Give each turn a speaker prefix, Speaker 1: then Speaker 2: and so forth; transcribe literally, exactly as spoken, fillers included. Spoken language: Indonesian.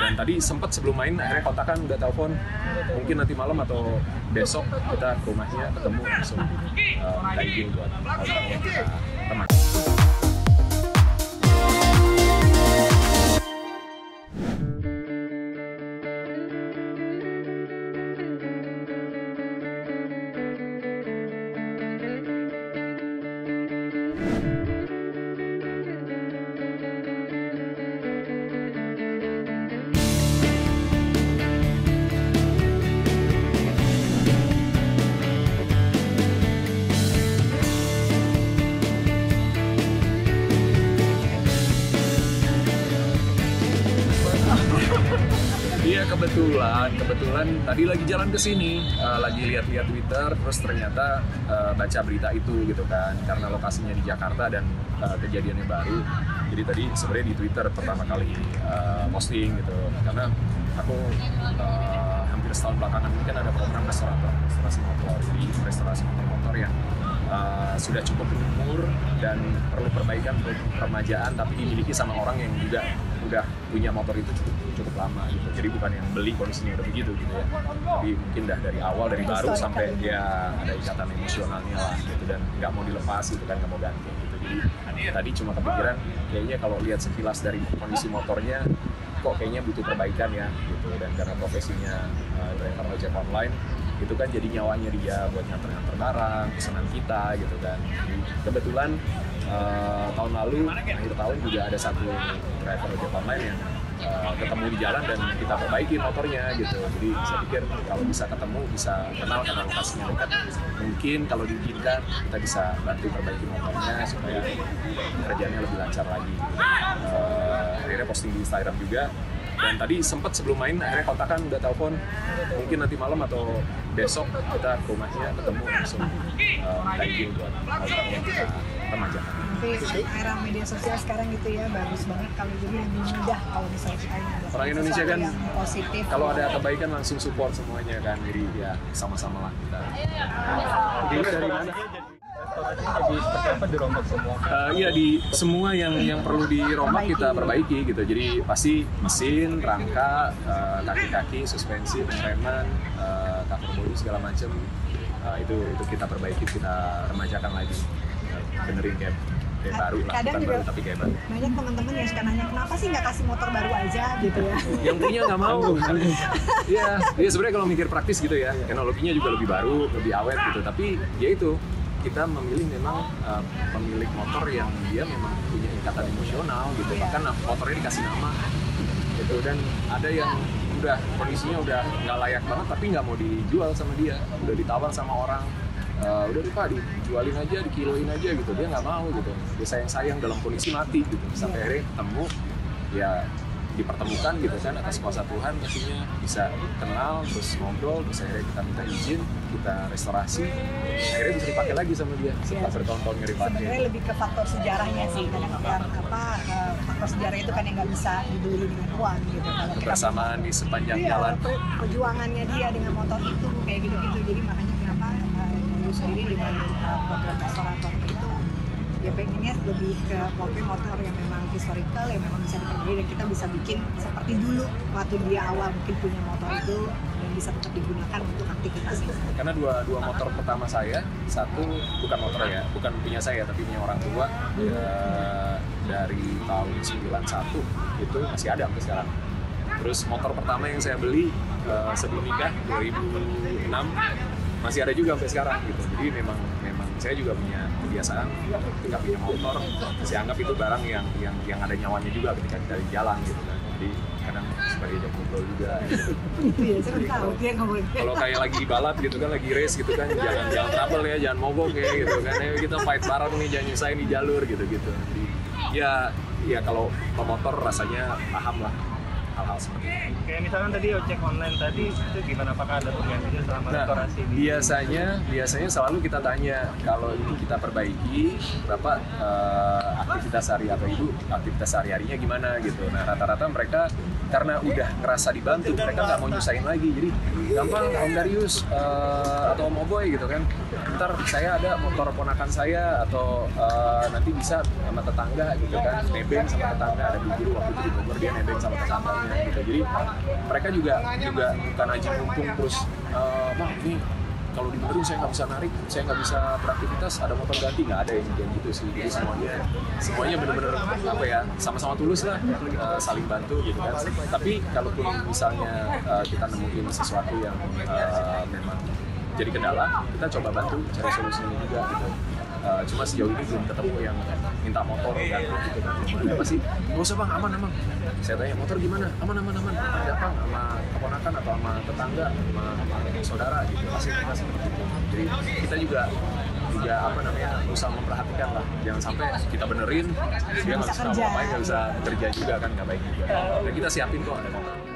Speaker 1: dan tadi sempat sebelum main akhirnya kontakan, udah telepon mungkin nanti malam atau besok kita ke rumahnya ketemu langsung uh, diving buat motor yang kita teman. Iya kebetulan, kebetulan tadi lagi jalan ke sini, uh, lagi lihat-lihat Twitter, terus ternyata uh, baca berita itu gitu kan, karena lokasinya di Jakarta dan uh, kejadiannya baru. Jadi tadi sebenarnya di Twitter pertama kali uh, posting gitu, karena aku uh, hampir setahun belakangan ini kan ada program restorator, restorasi motor, jadi restorasi motor-motor yang uh, sudah cukup berumur dan perlu perbaikan untuk peremajaan, tapi dimiliki sama orang yang juga udah punya motor itu cukup cukup lama gitu. Jadi bukan yang beli kondisinya udah begitu gitu ya. Tapi mungkin dah dari awal, dari baru sampai dia ada ikatan emosionalnya lah gitu, dan nggak mau dilepas gitu kan, nggak mau ganti gitu. Jadi tadi cuma kepikiran kayaknya kalau lihat sekilas dari kondisi motornya kok kayaknya butuh perbaikan ya gitu, dan karena profesinya uh, driver ojek online itu kan jadi nyawanya dia buat nganter-nganter barang, pesanan kita gitu kan. Jadi kebetulan uh, tahun lalu, akhir tahun juga ada satu driver ojek online yang uh, ketemu di jalan dan kita perbaiki motornya gitu. Jadi saya pikir kalau bisa ketemu, bisa kenal karena lokasinya dekat, mungkin kalau diizinkan kita bisa bantu perbaiki motornya supaya kerjanya lebih lancar lagi. Uh, akhirnya posting di Instagram juga. Dan tadi sempat sebelum main akhirnya kontakan, udah telepon mungkin nanti malam atau besok kita ke rumahnya ketemu langsung uh, diving buat motor yang kita remajakan.
Speaker 2: Tapi era media sosial sekarang gitu ya bagus banget, kalau jadi lebih mudah kalau misalnya kita ingin ada
Speaker 1: orang Indonesia kan
Speaker 2: positif,
Speaker 1: kalau ada kebaikan langsung support semuanya kan, jadi ya sama-sama lah kita.
Speaker 3: Jadi dari mana? Jadi seperti apa dirombak semua?
Speaker 1: Uh, iya di semua yang yang perlu dirombak kita perbaiki gitu. Jadi pasti mesin, rangka, uh, kaki-kaki, suspensi, pengereman, uh, cover body segala macam uh, itu itu kita perbaiki, kita remajakan lagi, uh, benerin kayak kayak baru lah,
Speaker 2: kadang
Speaker 1: bukan
Speaker 2: juga
Speaker 1: baru tapi kayak baru.
Speaker 2: banyak teman-teman yang suka nanya kenapa sih nggak kasih motor baru aja gitu ya.
Speaker 1: Yang punya nggak mau. Iya, ya sebenarnya kalau mikir praktis gitu ya, teknologinya juga lebih baru, lebih awet gitu. Tapi ya itu, kita memilih memang uh, pemilik motor yang dia memang punya ikatan emosional gitu. Bahkan motornya dikasih nama gitu, dan ada yang udah kondisinya udah nggak layak banget tapi nggak mau dijual sama dia, udah ditawar sama orang. Uh, udah deh Pak, dijualin aja, dikiloin aja gitu, dia nggak mau gitu, dia sayang-sayang dalam kondisi mati gitu, sampai akhirnya ketemu, ya dipertemukan gitu kan, atas kuasa Tuhan pastinya bisa kenal, terus ngobrol, terus akhirnya kita minta izin, kita restorasi, akhirnya bisa dipakai lagi sama dia setelah bertahun-tahun nggak dipakai.
Speaker 2: Sebenarnya lebih ke faktor sejarahnya sih, kadang yang apa uh, faktor sejarah itu kan yang nggak bisa dibeli dengan uang gitu.
Speaker 1: Kebersamaan di sepanjang
Speaker 2: iya,
Speaker 1: jalan.
Speaker 2: Perjuangannya dia dengan motor itu kayak gitu-gitu, jadi makanya kenapa uh, dulu sendiri dengan uh, program restorator itu ya pengennya lebih ke motor yang memang historical, yang memang bisa diperbaiki dan kita bisa bikin seperti dulu waktu dia awal mungkin punya motor itu dan bisa tetap digunakan untuk aktivitasnya.
Speaker 1: Karena dua dua motor pertama saya, satu bukan motor ya, bukan punya saya tapi punya orang tua, ya, dari tahun sembilan puluh satu itu masih ada sampai sekarang. Terus motor pertama yang saya beli uh, sebelum nikah dua ribu enam masih ada juga sampai sekarang gitu. Jadi memang memang saya juga punya kebiasaan ketika punya motor, saya anggap itu barang yang yang yang ada nyawanya juga ketika kita di jalan gitu kan. Jadi kadang suka diajak ngobrol juga. Gitu.
Speaker 2: Iya, saya kan tahu dia ngomong.
Speaker 1: Kalau kayak lagi balap gitu kan, lagi race gitu kan, jangan jangan trouble ya, jangan mogok ya gitu kan. Ayo kita fight bareng nih, jangan nyusahin di jalur gitu-gitu. Jadi ya ya kalau pemotor rasanya paham lah hal-hal seperti itu.
Speaker 3: Kayak misalkan tadi ojek online tadi itu gimana, apakah ada penggantinya selama
Speaker 1: Nah,
Speaker 3: restorasi? Di...
Speaker 1: biasanya biasanya selalu kita tanya kalau ini kita perbaiki, Bapak uh, aktivitas hari atau Ibu aktivitas sehari-harinya gimana gitu. Nah rata-rata mereka karena udah ngerasa dibantu, mereka nggak mau nyusahin lagi. Jadi gampang Om Darius uh, atau Om Oboy gitu kan, ntar saya ada motor ponakan saya atau uh, nanti bisa sama tetangga gitu kan, nebeng sama tetangga, ada guru waktu itu di Bogor dia nebeng sama tetangganya gitu. gitu. Jadi mereka juga juga bukan aja mumpung terus uh, bang ini kalau dibenerin saya nggak bisa narik, saya nggak bisa beraktivitas, ada motor ganti, nggak ada yang kayak gitu sih. Jadi semuanya semuanya bener-bener apa ya, sama-sama tulus lah, uh, saling bantu gitu kan. Tapi kalaupun misalnya uh, kita nemuin sesuatu yang uh, memang jadi kendala, kita coba bantu cari solusinya juga gitu. Uh, cuma sejauh ini belum ketemu yang minta motor ganti gitu kan. Ada apa sih? Nggak usah bang, aman aman. Saya tanya motor gimana? Aman aman aman. Ada apa? Sama keponakan atau sama tetangga, sama, sama saudara gitu. Pasti mereka seperti itu. Jadi kita juga juga apa namanya berusaha memperhatikan lah. Jangan sampai kita benerin, dia nggak bisa ngapain, nggak bisa kerja juga kan, nggak baik juga. Dan kita siapin kok ada motor.